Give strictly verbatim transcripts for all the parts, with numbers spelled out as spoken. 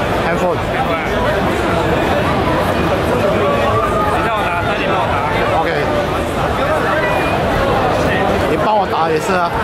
handphone。 你让我打，那你帮我打。 OK。你帮我打也是啊。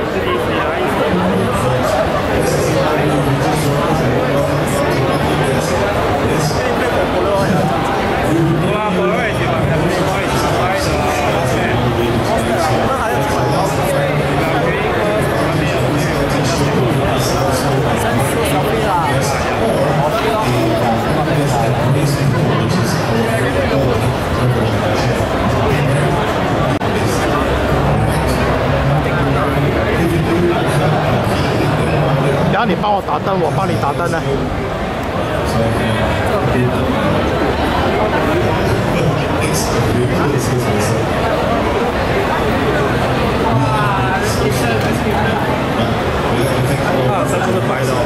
然后你帮我打灯，我帮你打灯呢。 啊，这不是白的哦。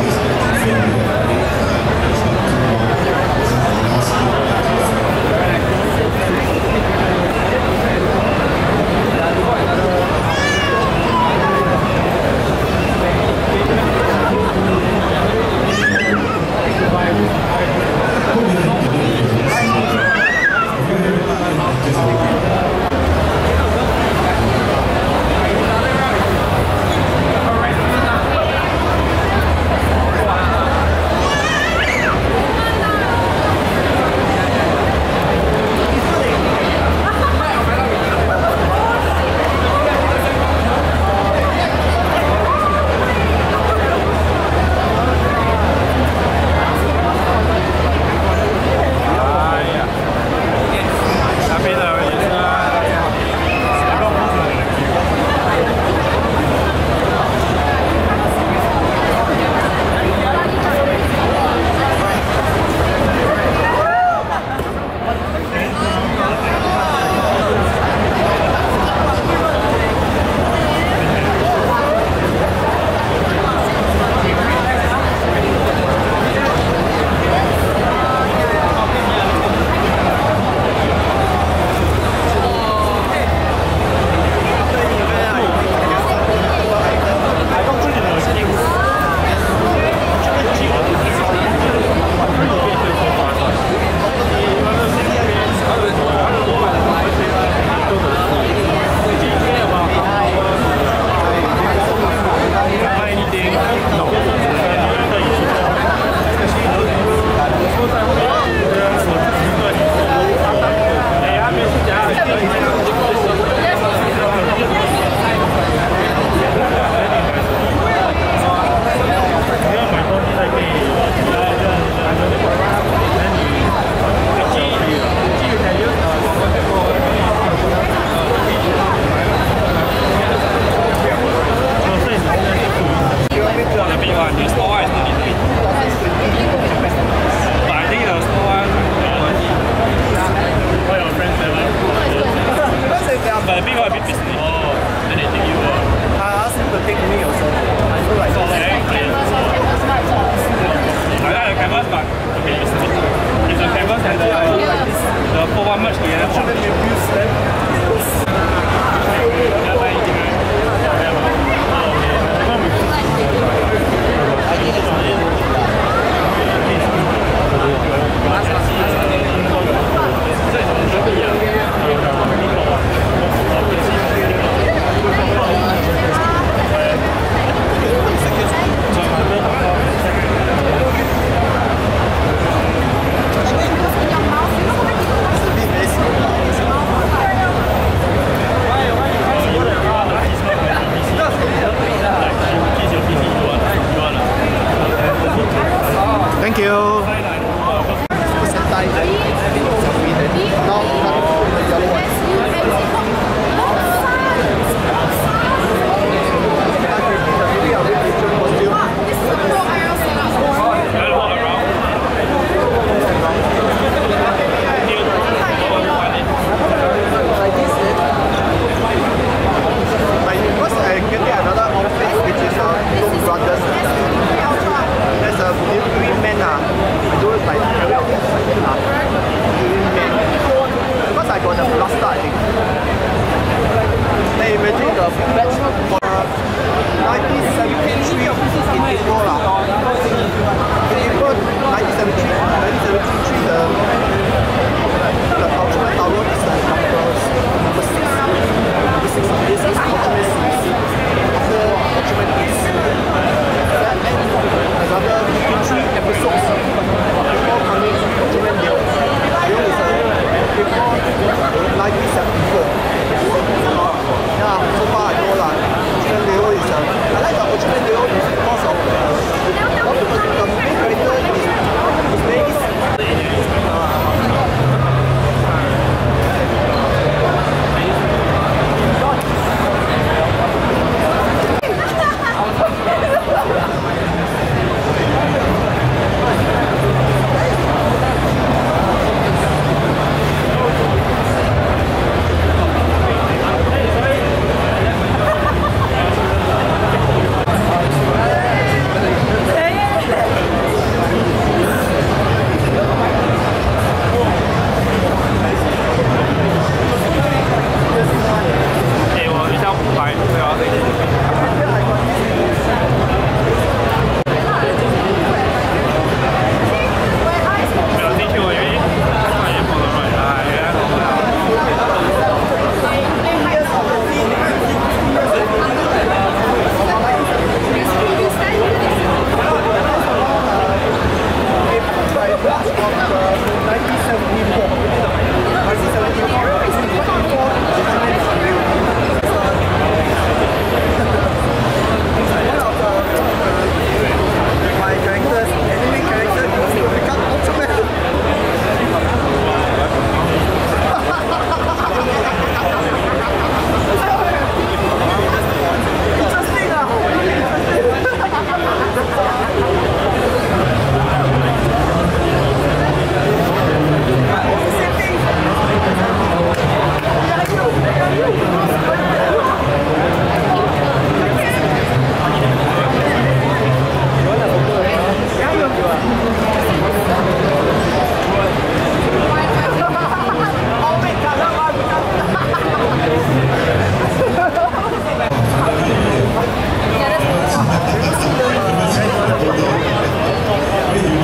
nineteen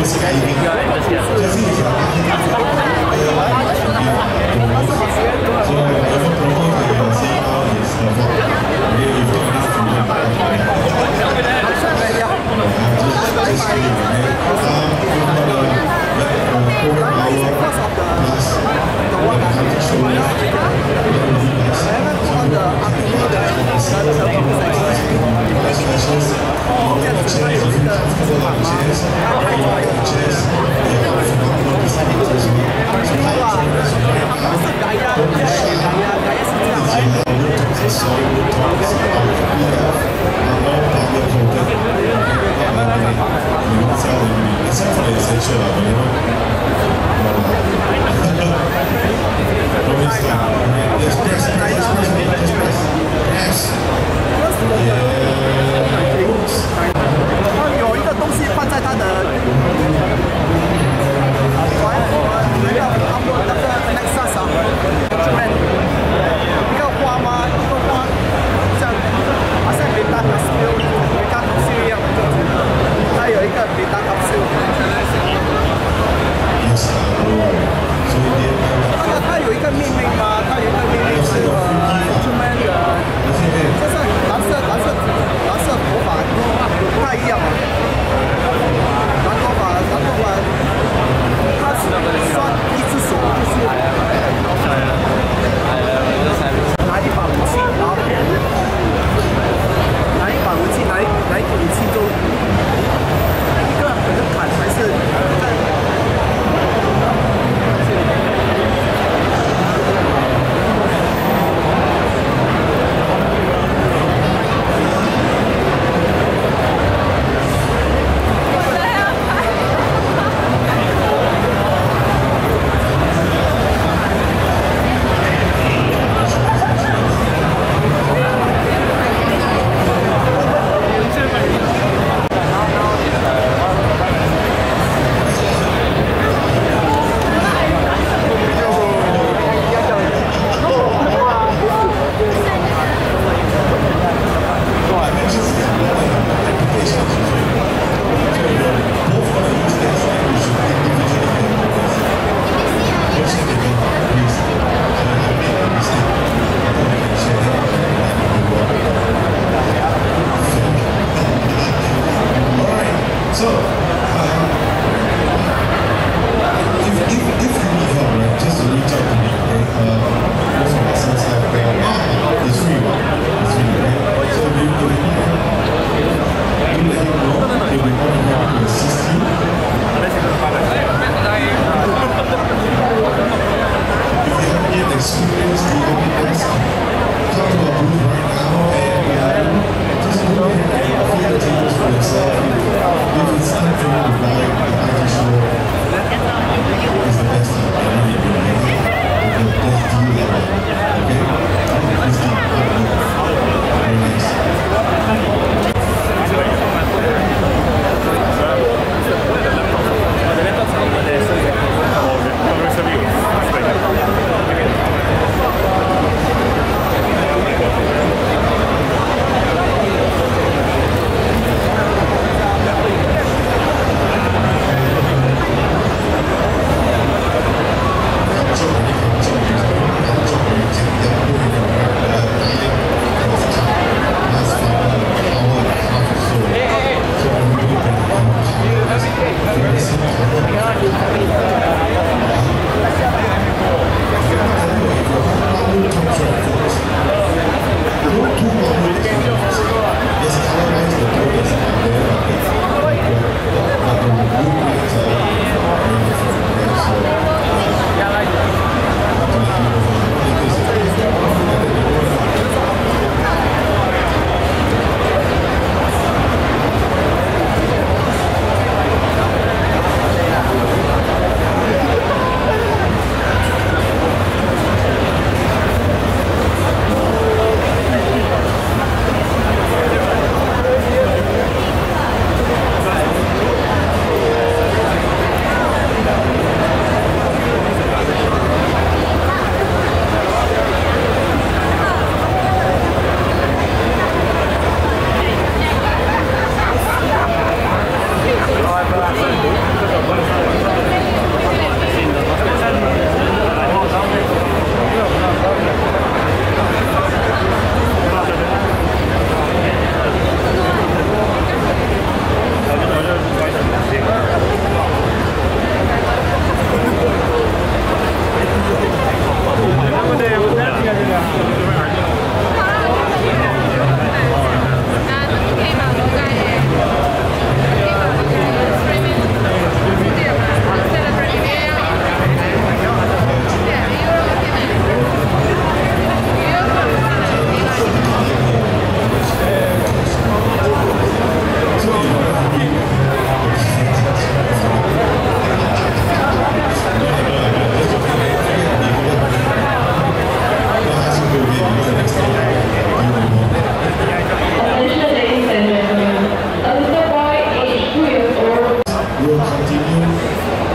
蓝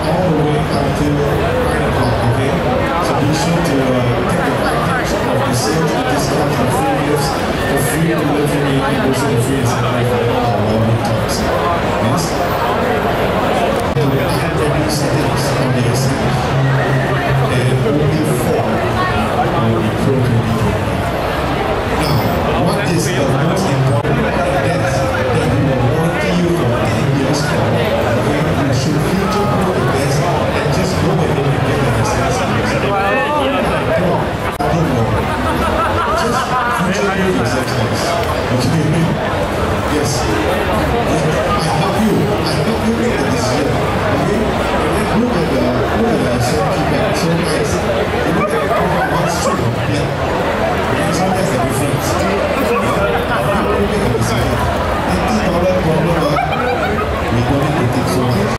all the way until nine o'clock, okay? So be sure to uh, take advantage of the sales, the discounts, the free gifts, the free delivery, and also the free assembly for all our lovely talks. Yes? So we have many settings on the assembly, and only four will be Pro twenty twenty. Now, what is the most important? That's that we will warranty you for ten years from now. Okay? You should future-proof the best and just go ahead and get the accessories. Come on, don't worry. Just future-proof the accessories. Okay? Yes. I help you. I help you make the decision. Okay? And then look at the look at the safety bag. So nice. You look at the one strip of pin. And so that's the difference. You make a decision. eighty dollars problem, we don't need to take so much.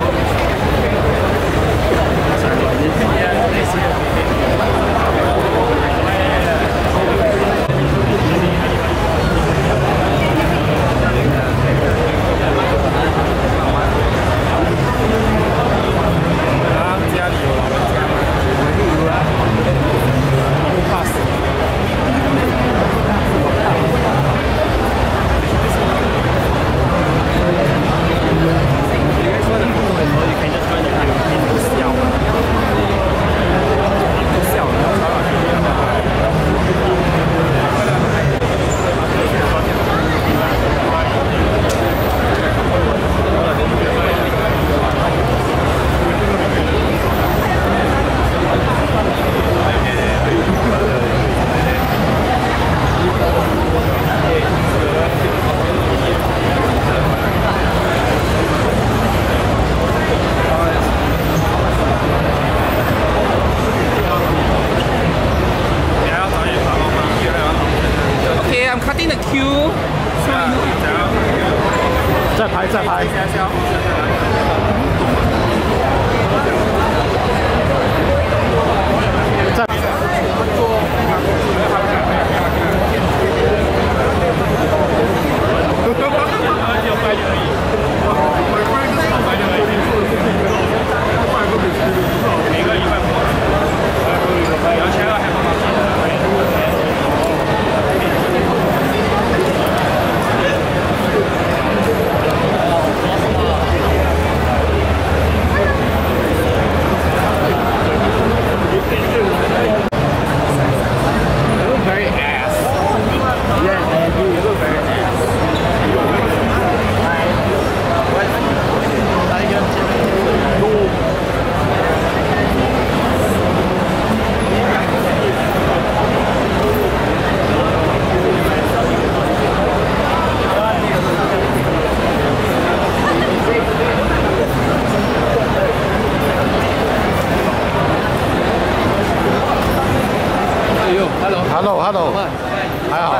Hello， 还好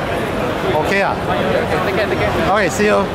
，OK 啊 ，OK，see you。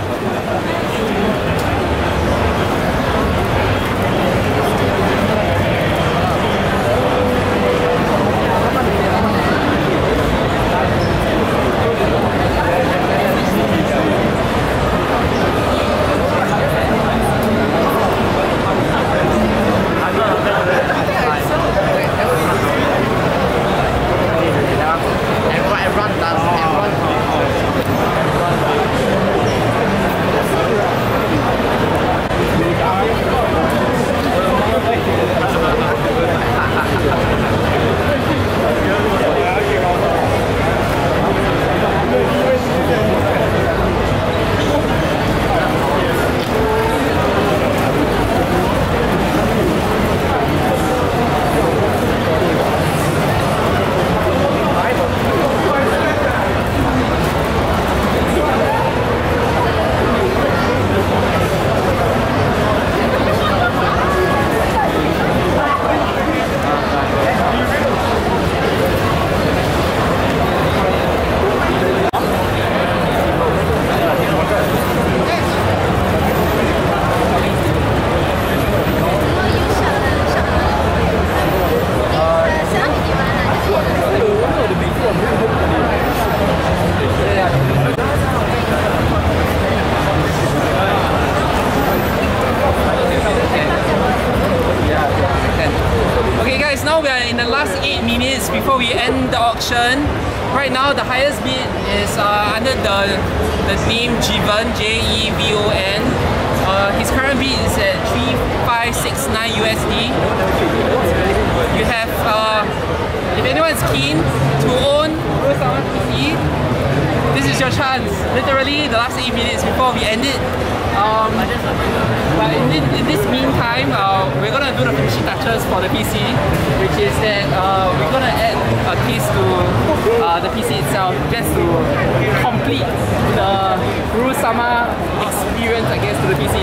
now we are in the last eight minutes before we end the auction. Right now the highest bid is uh, under the, the name Jeevon, J E V O N. Uh, his current bid is at three five six nine U S D. You have, uh, if anyone's keen to own Uro-sama P C, this is your chance. Literally the last eight minutes before we end it. Um, but in this, in this meantime, uh, we're gonna do the finishing touches for the P C, which is that uh, we're gonna add a case to uh, the P C itself, just to complete the Uro-sama experience, I guess, to the P C.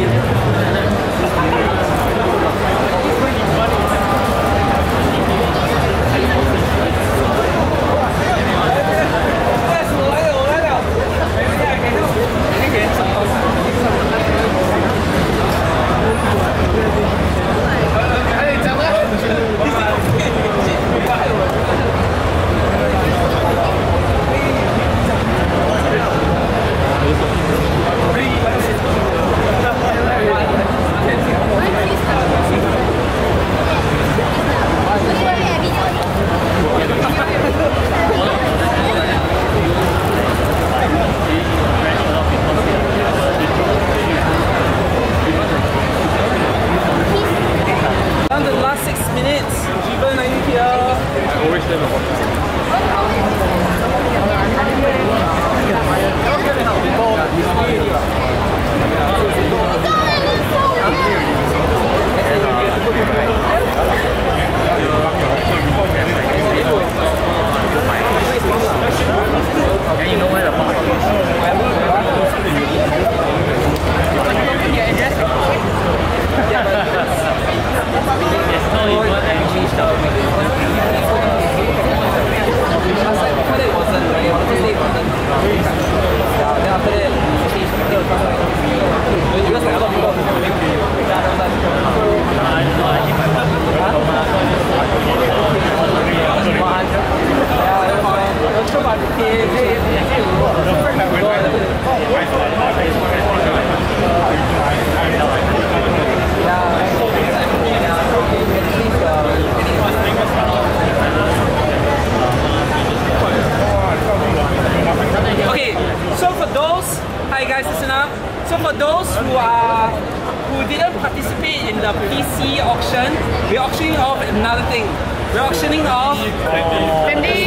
So for those who are who didn't participate in the P C auction, we're auctioning off another thing. We're auctioning off Fendi.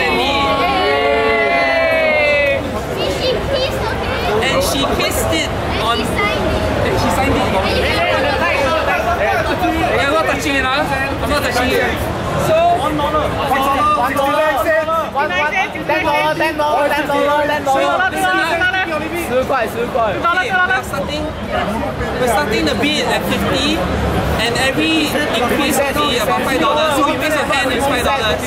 Yay! She kissed, okay? And she kissed it on. And she signed it. And she signed it. Yeah, I'm not touching it, huh? I'm not touching it. So one dollar. One dollar. One dollar. One dollar. Ten dollar. Ten dollar. Ten dollar. Ten dollar. We're starting, we're starting the bid at fifty, and every increase will be about five dollars. So you raise your hand, it's five dollars.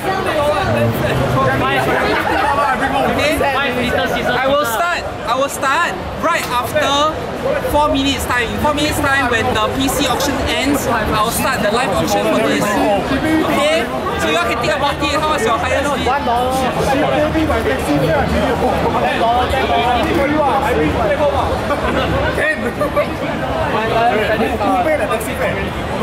Okay? I will start. I will start right after four minutes time. In four minutes time, when the P C auction ends, I will start the live auction for this. Okay? So you all can think about it. How was your highest bid? One dollar. Ten dollar. Ten dollar. Ten. Who pay the taxi fare?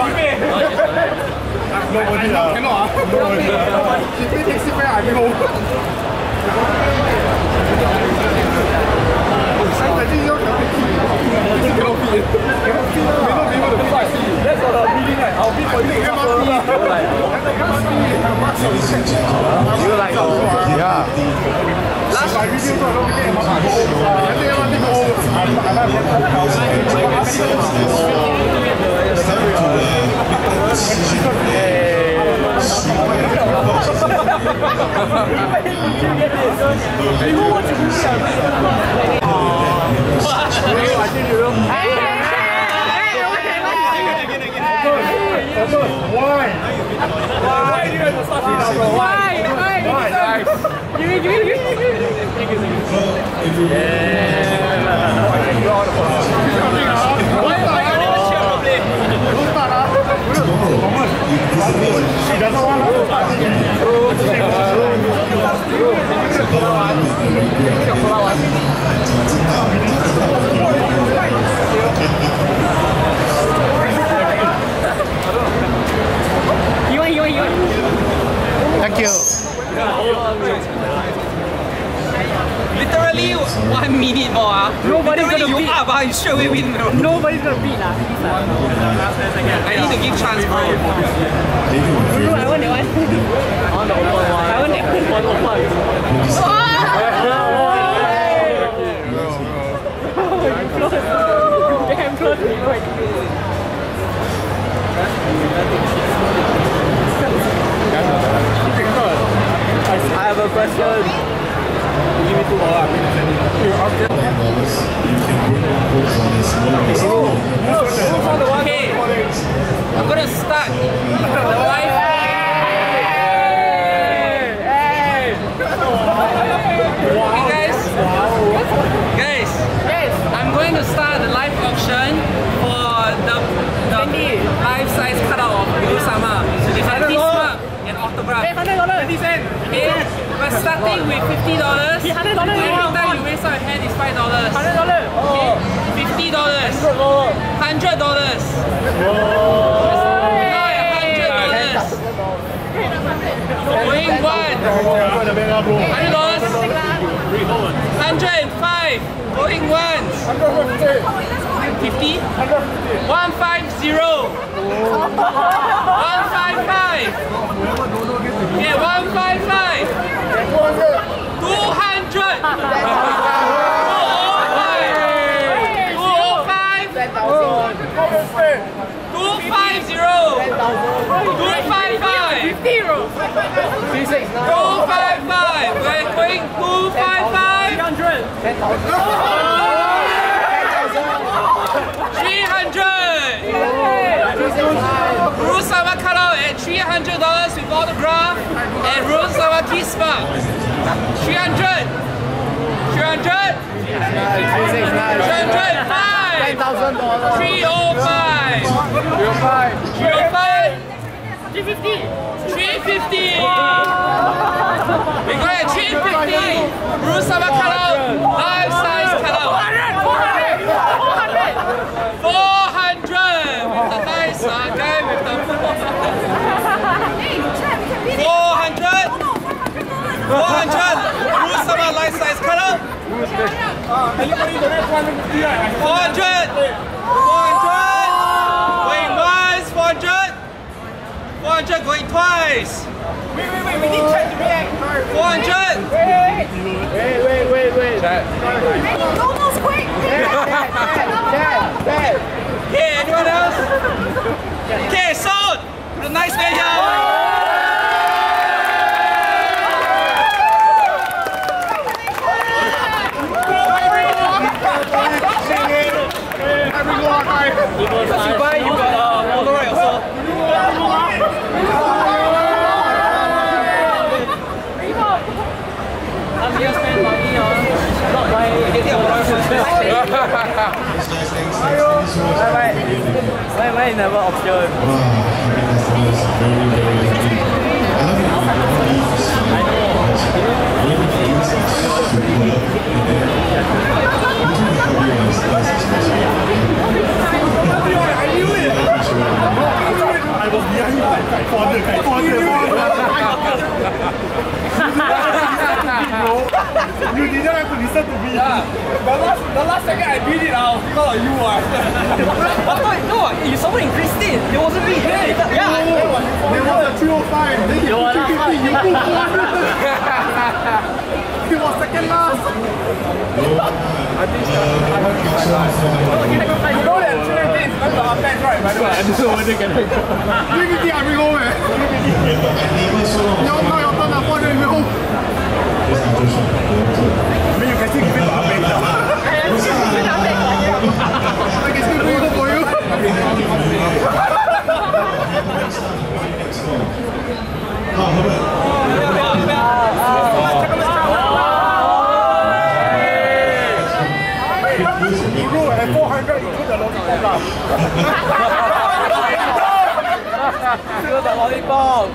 Nobody lah. Cannot ah. Nobody. She pay taxi fare. I pay home. I think you cannot be. Cannot be. May not be able to fly. That's for the bidding right. I'll bid for you. You like yeah. Last my video I don't get much. I think I want to go over. Why? Why do you have to start it now, bro? Why? Why? Why? Give me, give me, give me. Yeah. She doesn't want You want, you want, you want. up, ah, you straight away win. Nobody's gonna beat lah. I need to give chance, bro. I want that one. I want the open one. I want that one. I'm close. I'm close. I have a question. Give me two more. Okay, I'm gonna start the live. Okay, guys. Guys, I'm going to start the live auction for the, the life-size cutout of Guru-sama. So they have this mark and autograph. Okay, we're starting with fifty dollars. Every time you raise up your hand is five dollars. Okay, fifty dollars. one hundred dollars. Going one. one hundred dollars. one hundred five. Going once. fifty. one fifty. one fifty-five. Okay, one fifty-five. two hundred. two oh five. two fifty. two fifty-five. two fifty-five. We're going two fifty-five. three hundred. Guru-sama cutout at three hundred dollars with autograph and Guru-sama kiss mark. three hundred. three hundred. three hundred five. three oh five. three oh five. three fifty. three fifty. We got at three fifty. Guru-sama cutout, life size cutout. four hundred. With the nice uh, guy with the four hundred. four hundred. Guru-sama life size cutout. four hundred. four hundred. Going once. four hundred. four hundred going twice. Wait, wait, wait, we need chat to react. four hundred. Wait, wait, wait, wait. Chat. Almost quick. Okay, anyone else? Okay, sold. The nice man here. Because you buy, you got uh, Polaroid also. I'm here spend money on not buying getting a Polaroid. Why why why never option? I was behind you like guy corner, guy corner. You didn't have to listen to me. Yeah. The last, the last second I beat it out because of you. I thought, no, you someone increased it. It wasn't me. Yeah. There was a three oh five. Then you put three fifty. You put four hundred. It was second last. I think so. You know that three fifty is not the offense, right? By the way. I don't know whether they can. three fifty, I bring home, man. Your turn, your turn, I want to bring home. I mean, you can still give it to Ahmed now. I can still bring it home for you. Bro, at four hundred, you put the lollipop. Feel the lollipop.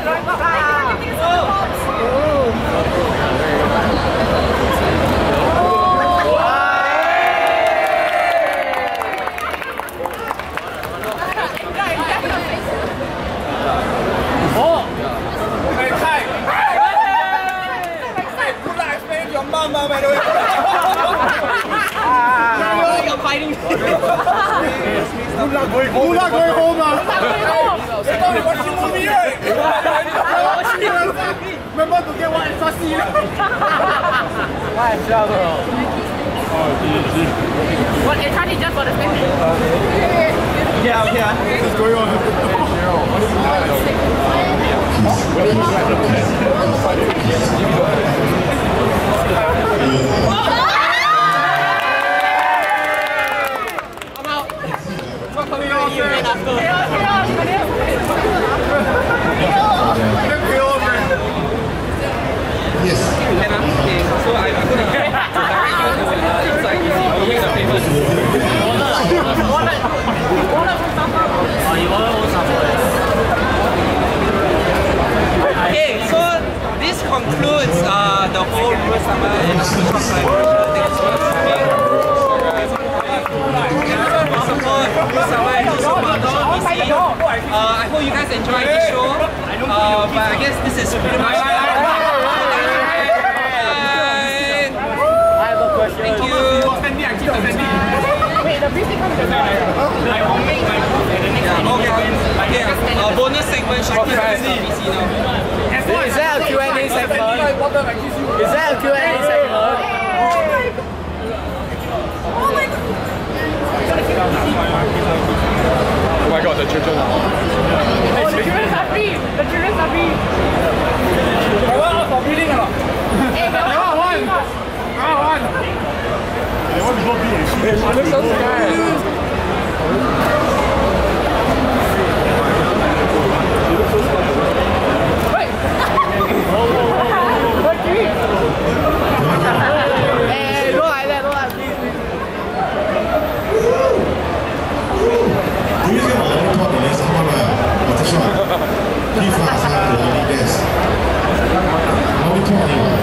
Hey, Kai. Hey, good luck explaining to your mom, by the way. We're not going home now. We're not watching movie, right? Remember to get one extra seat. What, it's honey just for the spending? Yeah, yeah. What's going on? I'm out. What coming out here after? Yes. Okay, so I'm going to direct you to uh, inside easy. You make the payment. Okay, so this concludes uh, the whole Rule Summer and Support Rule Summer and Supermarket E C. Uh, I hope you guys enjoyed this show. Uh, but I guess this is pretty much it. Thank you. Wait, the briefing comes to I will make my Yeah, okay. Okay. Uh, bonus segment, Shakir has the P C now. Is that a Q and A segment? Is that a Q and A segment? Oh my god, the children. Oh, the children are free! The children are free! I want out for reading or not? Hey, no, I want one! I want one! They want to go be and shit. She looks so scared. Hey, don't like that, don't like that. Do you think I'm going to talk the next time? What's the shot? He fast out to the desk. How we talk anyway?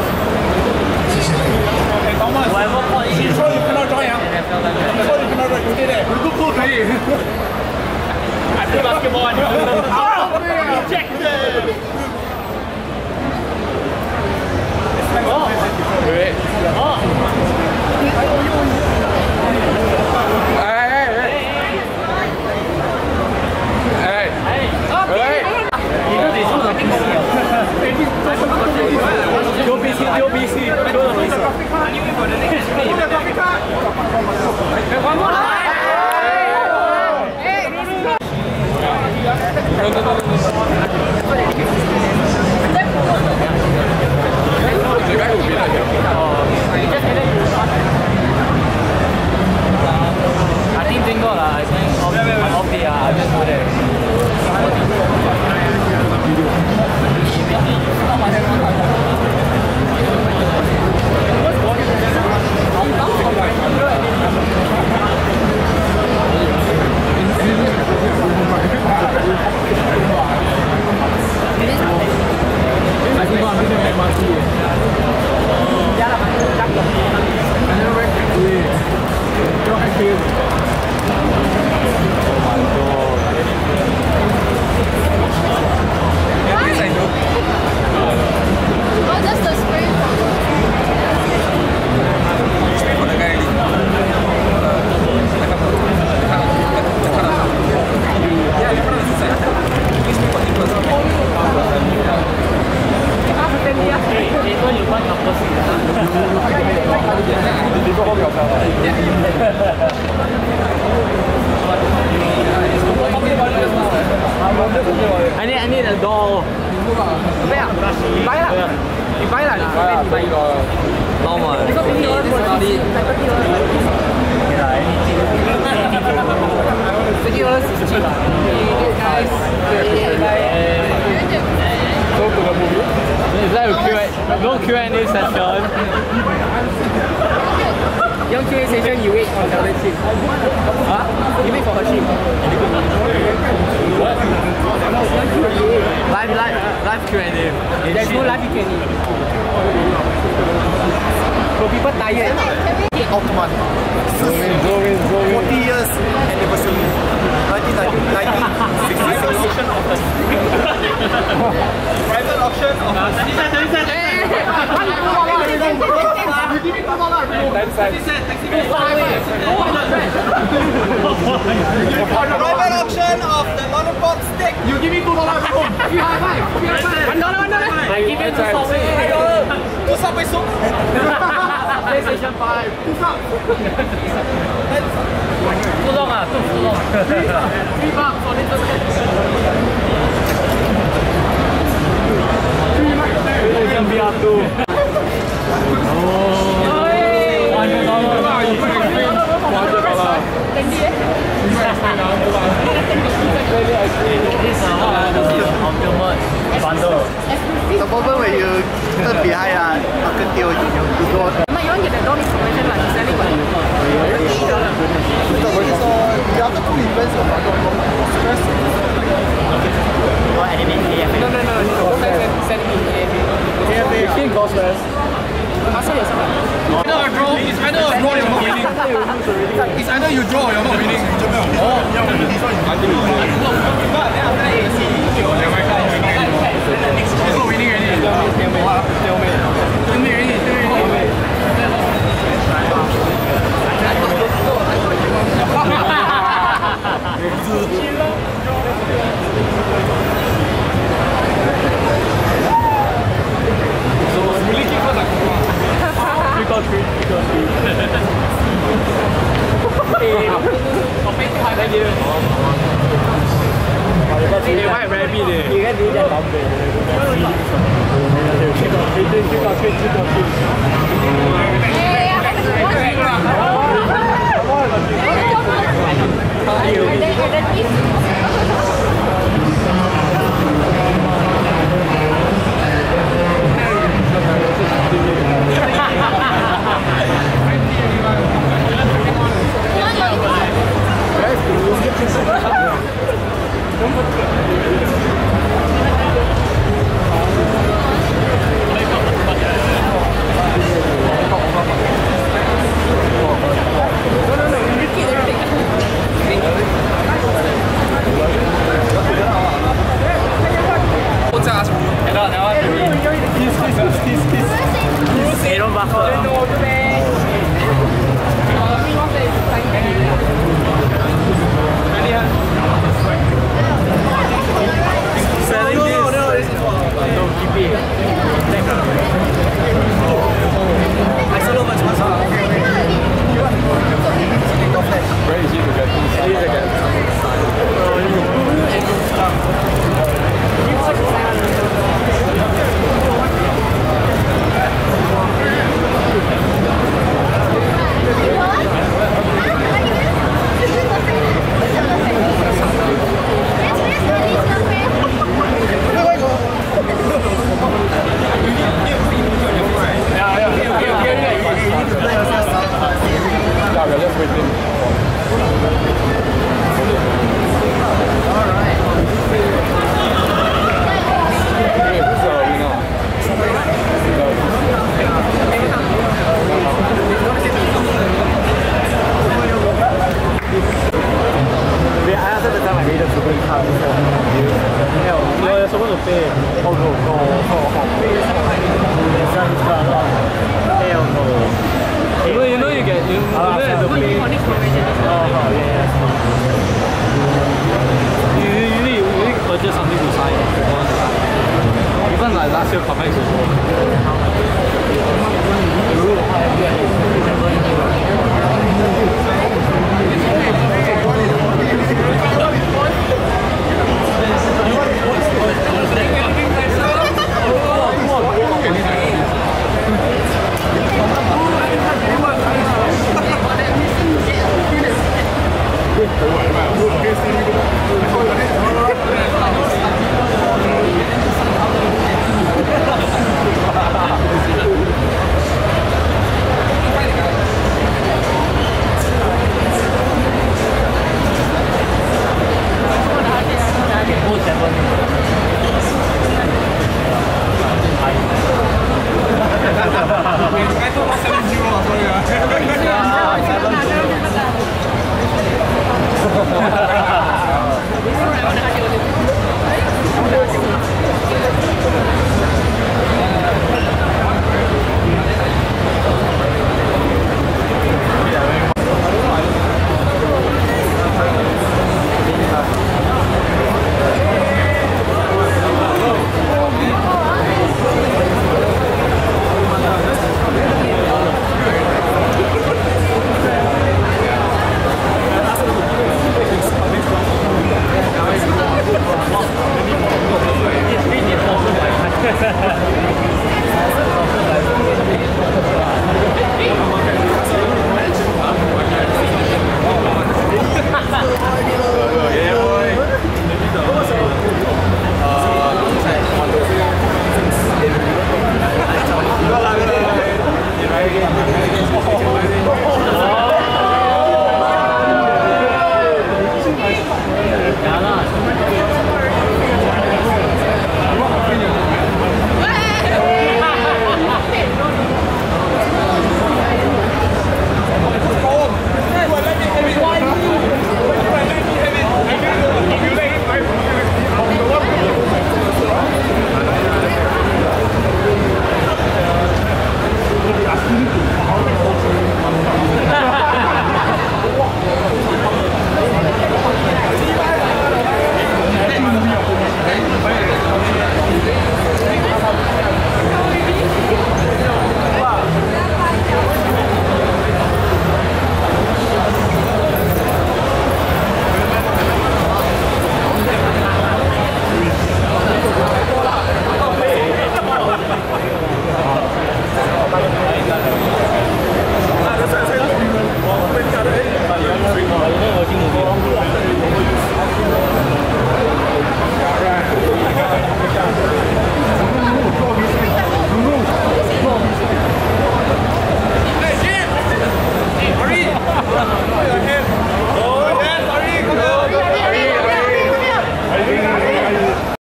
Hey, Thomas. She told you cannot join, huh? She told you cannot join. You did it. 你都不可以。I play basketball. Oh, man. Rejected. Wait. Oh. I think Jingle lah, I think off, off the uh, I just go there. I need, I need a doll. Where? You buy lah. You buy lah. You buy. Normal. Fifty dollars is cheap. Guys. Go to the movie. Is that a Q and A? No Q and A session. Young Q and A session, you wait for the other chick. Huh? You wait for her chick. What? Live, live, live Q and A. There's no live Q and A. So people tired. Altman. forty years anniversary. nineteen sixty-six. Private auction of Private auction of the lollipop stick. You give me two dollars at home. You high five. One dollar, one dollar. I give you two Subway. Two Subway soup. PlayStation five. Two subs. Too long ah, too long. Three bucks for little bit. PlayStation V R two. The moment when you turn behind, uh, market deal, you, you go. But you want to get the door information like selling what? The other two events of Express. No, no, no, no. Send me A F A. King goes first. It's either a draw, it's either a draw, you're not winning. It's either you draw or you're not winning. It's not winning already. Stalemate already, stalemate. Yes.